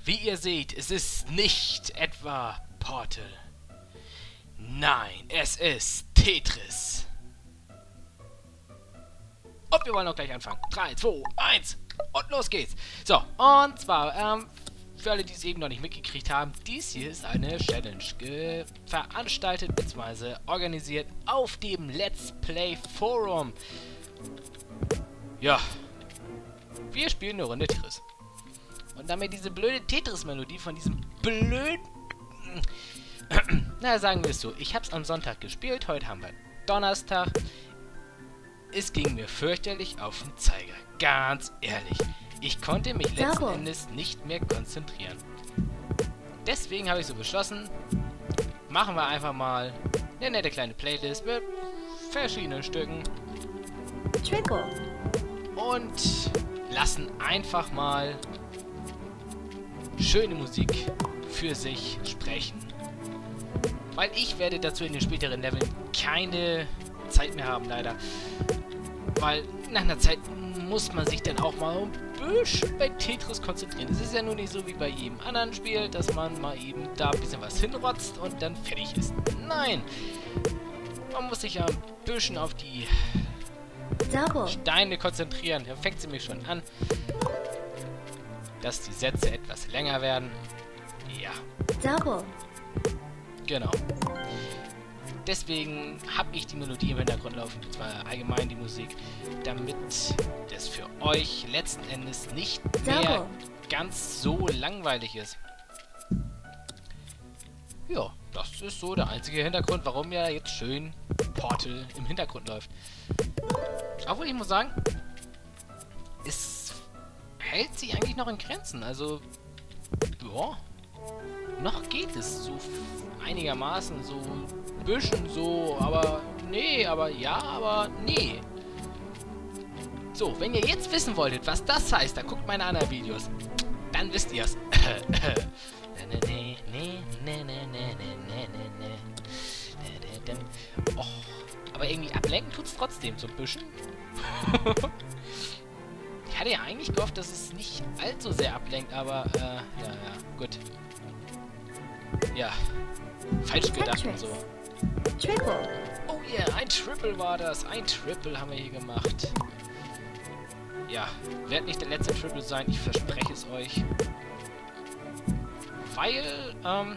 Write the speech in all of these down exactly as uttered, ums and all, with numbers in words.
wie ihr seht, es ist nicht etwa Portal. Nein, es ist Tetris. Und wir wollen auch gleich anfangen. drei, zwei, eins und los geht's. So, und zwar, ähm, für alle, die es eben noch nicht mitgekriegt haben, dies hier ist eine Challenge veranstaltet bzw. organisiert auf dem Let's Play Forum. Ja, wir spielen eine Runde Tetris. Und damit diese blöde Tetris-Melodie von diesem blöden... Na, sagen wir es so, ich habe es am Sonntag gespielt, heute haben wir Donnerstag. Es ging mir fürchterlich auf den Zeiger. Ganz ehrlich. Ich konnte mich letzten Endes nicht mehr konzentrieren. Deswegen habe ich so beschlossen, machen wir einfach mal eine nette kleine Playlist mit verschiedenen Stücken. Triple. Und lassen einfach mal schöne Musik für sich sprechen. Weil ich werde dazu in den späteren Leveln keine Zeit mehr haben, leider. Weil nach einer Zeit muss man sich dann auch mal ein bisschen bei Tetris konzentrieren. Es ist ja nur nicht so wie bei jedem anderen Spiel, dass man mal eben da ein bisschen was hinrotzt und dann fertig ist. Nein! Man muss sich ja ein bisschen auf die Double. Steine konzentrieren. Da fängt sie mich schon an, dass die Sätze etwas länger werden. Ja. Double. Genau. Deswegen habe ich die Melodie im Hintergrund laufen, und zwar allgemein die Musik, damit das für euch letzten Endes nicht mehr ganz so langweilig ist. Ja, das ist so der einzige Hintergrund, warum ja jetzt schön Portal im Hintergrund läuft. Obwohl ich muss sagen, es hält sich eigentlich noch in Grenzen. Also, ja, noch geht es so einigermaßen, so ein bisschen so, aber nee, aber ja, aber nee. So, wenn ihr jetzt wissen wolltet, was das heißt, dann guckt meine anderen Videos. Dann wisst ihr es. Oh, aber irgendwie ablenken tut's trotzdem so ein bisschen. Ich hatte ja eigentlich gehofft, dass es nicht allzu sehr ablenkt, aber äh, ja, ja, gut. Ja, falsch gedacht und so. Triple. Oh yeah, ein Triple war das. Ein Triple haben wir hier gemacht. Ja, wird nicht der letzte Triple sein, ich verspreche es euch. Weil, ähm,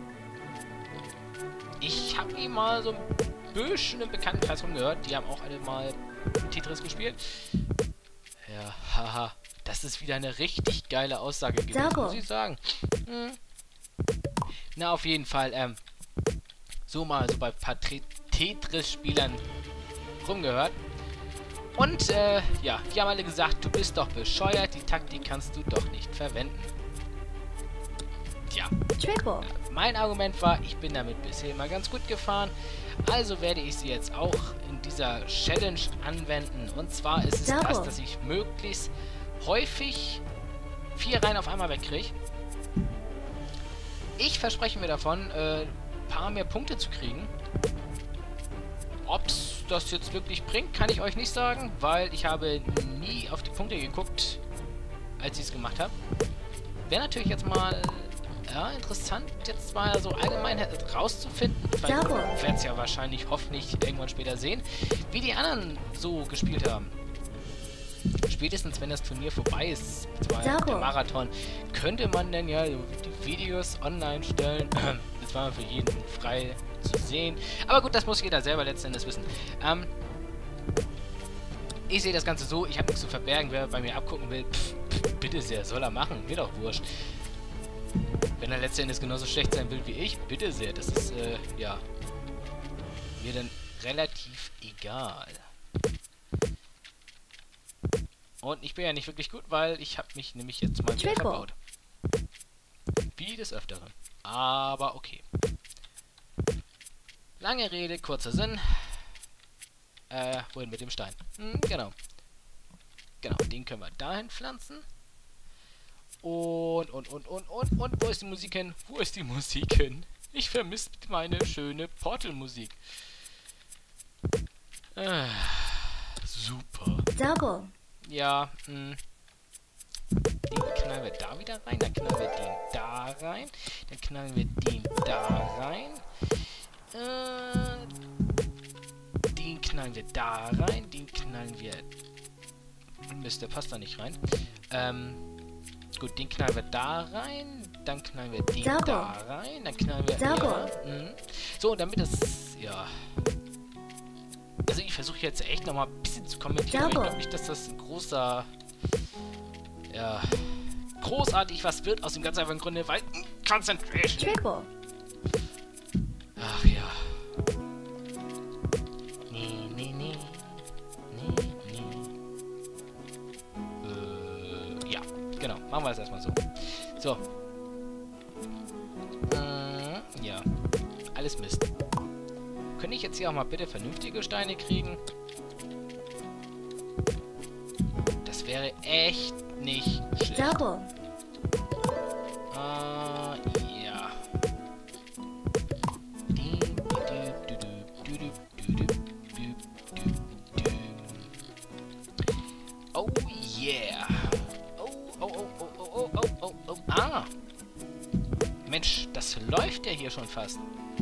ich habe ihn mal so ein bisschen im Bekanntenkreis rumgehört. Die haben auch alle mal Tetris gespielt. Ja, haha. Das ist wieder eine richtig geile Aussage gewesen, Double. muss ich sagen. Hm. Na, auf jeden Fall, ähm, so mal so bei ein paar Tetris-Spielern rumgehört. Und, äh, ja, die haben alle gesagt, du bist doch bescheuert, die Taktik kannst du doch nicht verwenden. Tja. Triple. Mein Argument war, ich bin damit bisher immer ganz gut gefahren, also werde ich sie jetzt auch in dieser Challenge anwenden. Und zwar ist es Double. das, dass ich möglichst häufig vier Reihen auf einmal wegkriege. Ich verspreche mir davon, äh, ein paar mehr Punkte zu kriegen. Ob's das jetzt wirklich bringt, kann ich euch nicht sagen, weil ich habe nie auf die Punkte geguckt, als ich es gemacht habe. Wäre natürlich jetzt mal ja, interessant, jetzt mal so allgemein rauszufinden. Ich werde es ja wahrscheinlich hoffentlich irgendwann später sehen, wie die anderen so gespielt haben. Spätestens, wenn das Turnier vorbei ist, der Marathon, könnte man dann ja die Videos online stellen. Das war für jeden frei zu sehen. Aber gut, das muss jeder selber letzten Endes wissen. Ähm, ich sehe das Ganze so, ich habe nichts zu verbergen. Wer bei mir abgucken will, pff, pff, bitte sehr, soll er machen. Mir doch wurscht. Wenn er letzten Endes genauso schlecht sein will wie ich, bitte sehr. Das ist, äh, ja, mir dann relativ egal. Und ich bin ja nicht wirklich gut, weil ich habe mich nämlich jetzt mal wieder verbaut. Wie des Öfteren. Aber okay. Lange Rede, kurzer Sinn. Äh, wohin mit dem Stein? Hm, genau. Genau, den können wir dahin pflanzen. Und, und, und, und, und, und, wo ist die Musik hin? Wo ist die Musik hin? Ich vermisse meine schöne Portal-Musik. Äh, super. Double. Ja, mh. Den knallen wir da wieder rein. Dann knallen wir den da rein. Dann knallen wir den da rein. Äh, den knallen wir da rein. Den knallen wir... Mist, der passt da nicht rein. Ähm, gut, den knallen wir da rein. Dann knallen wir den Sauber. da rein. Dann knallen wir... Sauber. Ja, mh. So, damit das... Ja... Also ich versuche jetzt echt nochmal ein bisschen zu kommentieren. Aber ich glaube nicht, dass das ein großer... Ja... großartig was wird, aus dem ganz einfachen Grunde, weil... Concentration! Triple. Ach ja. Nee, nee, nee. Nee, nee. Äh, ja, genau. Machen wir es erstmal so. So. Äh, ja. Alles Mist. Könnte ich jetzt hier auch mal bitte vernünftige Steine kriegen? Das wäre echt nicht schlecht. Double. Äh, ja. Oh yeah. Oh, oh, oh, oh, oh, oh, oh, oh, oh. Ah. Mensch, das läuft ja hier schon fast.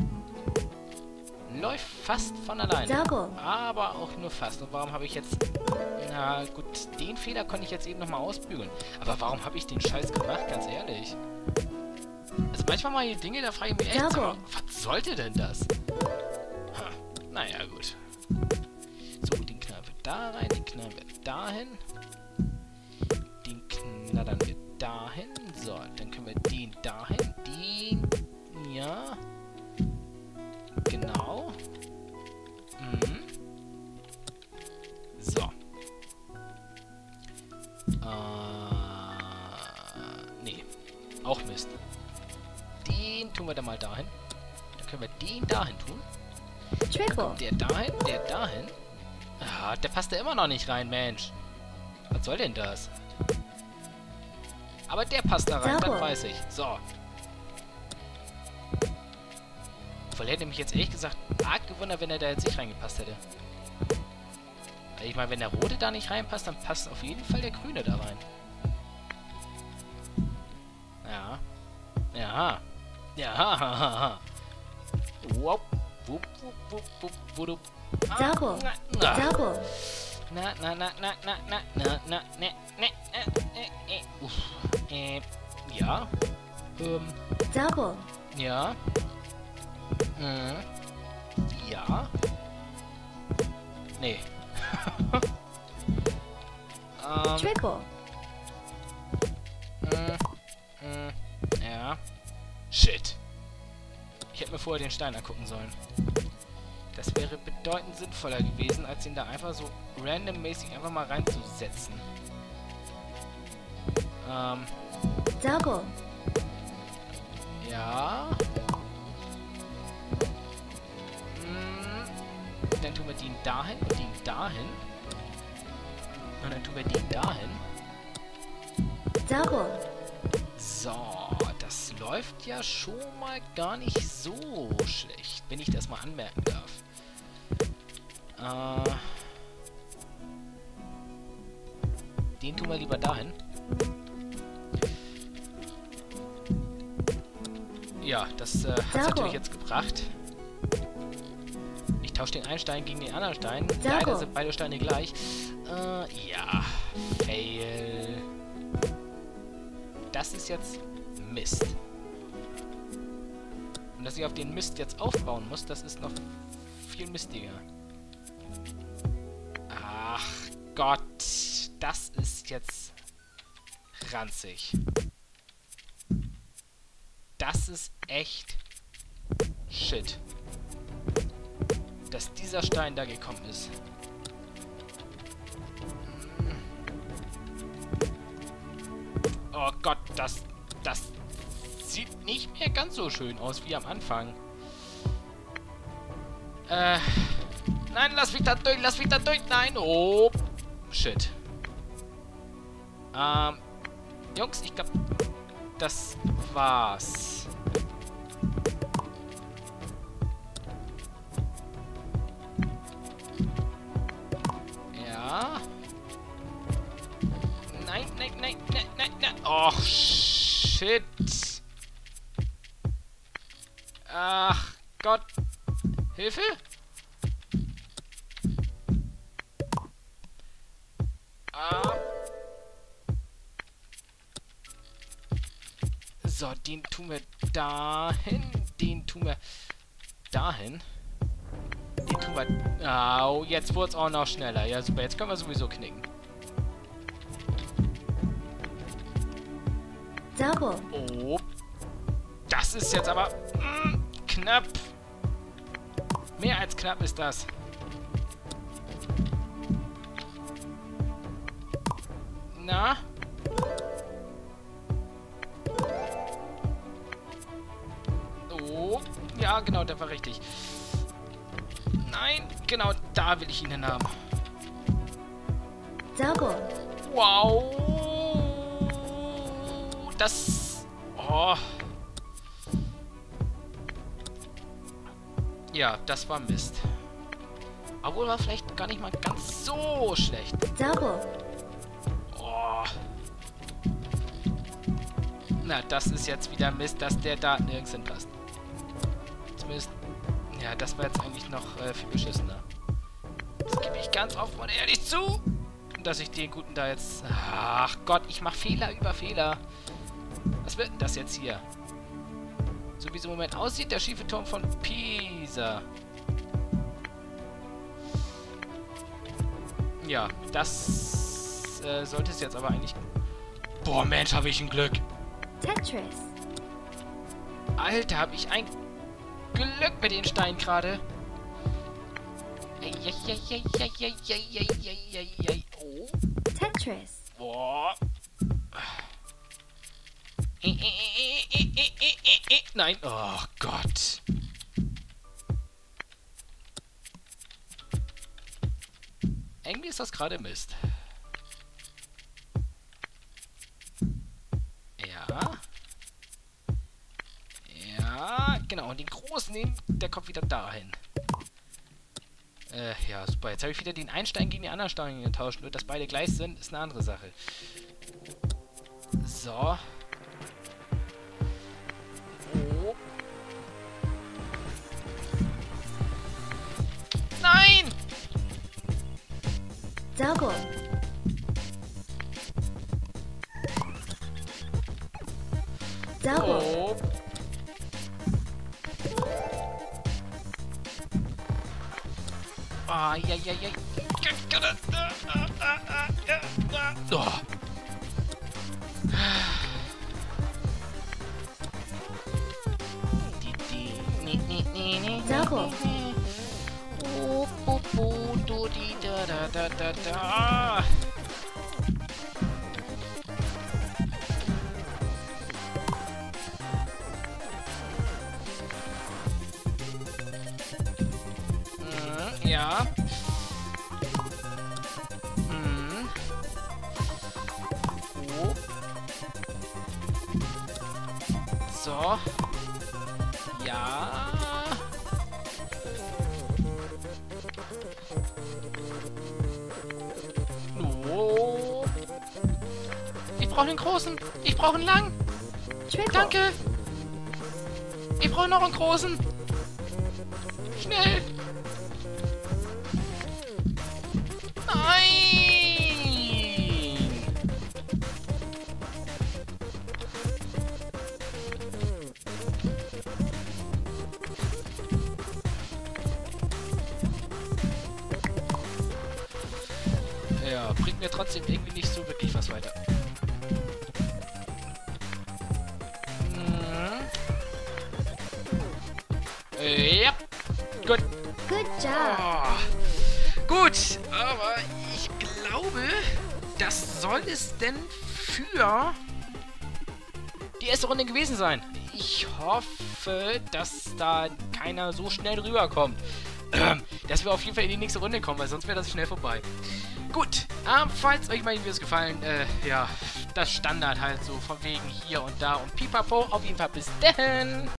Läuft fast von alleine. Double. Aber auch nur fast. Und warum habe ich jetzt... Na gut, den Fehler konnte ich jetzt eben nochmal ausbügeln. Aber warum habe ich den Scheiß gemacht, ganz ehrlich? Also manchmal mal hier Dinge, da frage ich mich echt so, Double. was sollte denn das? Ha, naja, gut. So, den knallen wir da rein, den knallen wir dahin. Den knallern wir dahin. So, dann können wir den dahin. Den... Ja... Genau. Mhm. So. Äh, nee. Auch Mist. Den tun wir dann mal dahin. Dann können wir den dahin tun. Triple. Der dahin, der dahin. Ah, der passt da immer noch nicht rein, Mensch. Was soll denn das? Aber der passt da rein, das Sauber. weiß ich. So. Obwohl, hätte mich jetzt ehrlich gesagt arg gewundert, wenn er da jetzt nicht reingepasst hätte. Weil ich meine, wenn der rote da nicht reinpasst, dann passt auf jeden Fall der grüne da rein. Ja. Ja. Ja. Wupp. Wupp, wupp, wupp, wupp, wupp. Ah, Double. na, na. Double. Na, na, na, na, na, na, na, na, ne, ne, äh, äh, äh, uff. Äh, ja. Ähm, Double. ja. Mhm. Ja. Nee. ähm, Triple. mm, mm, ja. Shit. Ich hätte mir vorher den Stein angucken sollen. Das wäre bedeutend sinnvoller gewesen, als ihn da einfach so randommäßig einfach mal reinzusetzen. Ähm, Double. ja. Mm, dann tun wir den dahin und den dahin. Und dann tun wir den dahin. Double. So, das läuft ja schon mal gar nicht so schlecht, wenn ich das mal anmerken darf. Äh, den tun wir lieber dahin. Ja, das äh, hat es natürlich jetzt gebracht. Ich tausche den einen Stein gegen den anderen Stein. Leider sind beide Steine gleich. Äh, ja. Fail. Das ist jetzt Mist. Und dass ich auf den Mist jetzt aufbauen muss, das ist noch viel mistiger. Ach Gott. Das ist jetzt ranzig. Das ist echt Shit. Dass dieser Stein da gekommen ist. Oh Gott, das, das sieht nicht mehr ganz so schön aus wie am Anfang. Äh, nein, lass mich da durch, lass mich da durch, nein, oh, shit. Ähm, Jungs, ich glaube, das war's. Ja. Nein, nein, nein, nein, nein. Och, shit. Ach, Gott. Hilfe? Ah. So, den tun wir dahin. Den tun wir dahin. Den tun wir... Au, jetzt wurde es auch noch schneller. Ja, super. Jetzt können wir sowieso knicken. Double. Oh. Das ist jetzt aber... Mm, knapp. Mehr als knapp ist das. Na? Oh. Ja, genau, der war richtig. Nein, genau, da will ich ihn haben. Double. Wow. Das... Oh. Ja, das war Mist. Obwohl war vielleicht gar nicht mal ganz so schlecht. Double. Oh. Na, das ist jetzt wieder Mist, dass der da nirgends hinpasst. Zumindest... Ja, das war jetzt eigentlich noch äh, viel beschissener. Das gebe ich ganz offen und ehrlich zu, dass ich den guten da jetzt... Ach Gott, ich mache Fehler über Fehler. Was wird denn das jetzt hier? So wie es im Moment aussieht, der schiefe Turm von Pisa. Ja, das äh, sollte es jetzt aber eigentlich... Boah, Mensch, habe ich ein Glück. Tetris. Alter, habe ich ein Glück mit den Steinen gerade. Oh. Tetris. Boah. Nein. Oh Gott. Irgendwie ist das gerade Mist. Ja. Ja, genau. Und den großen nehmen, der kommt wieder dahin. Äh, ja, super. Jetzt habe ich wieder den einen Stein gegen die anderen Steine getauscht. Nur, dass beide gleich sind, ist eine andere Sache. So. Oh. Nein! Double. Double. Oh. Ah, ja, ja, ja. Oh. Double. Oh, oh, oh, do, di, da, da, da, da, da. Hm, ja. Hm. Oh. So. Ja. Oh. Ich brauche einen großen. Ich brauche einen langen. Triple. Danke. Ich brauche noch einen großen. Schnell. Nein. Ja, bringt mir trotzdem irgendwie nicht so wirklich was weiter. Mhm. Ja, gut. Good job. Oh. Gut, aber ich glaube, das soll es denn für die erste Runde gewesen sein. Ich hoffe, dass da keiner so schnell rüberkommt. Dass wir auf jeden Fall in die nächste Runde kommen, weil sonst wäre das schnell vorbei. Gut, ähm, falls euch meine Videos gefallen, äh, ja, das Standard halt so, von wegen hier und da und pipapo. Auf jeden Fall bis dahin.